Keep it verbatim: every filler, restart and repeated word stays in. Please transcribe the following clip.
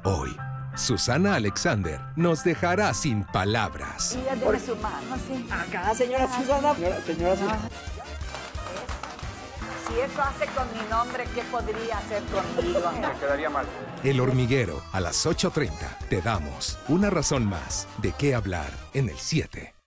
Hoy, Susana Alexander nos dejará sin palabras. Y deme su mano, sí. Acá, señora Susana. Señora, señora Susana. Si eso hace con mi nombre, ¿qué podría hacer conmigo? Me quedaría mal. El Hormiguero, a las ocho treinta. Te damos una razón más de qué hablar en el siete.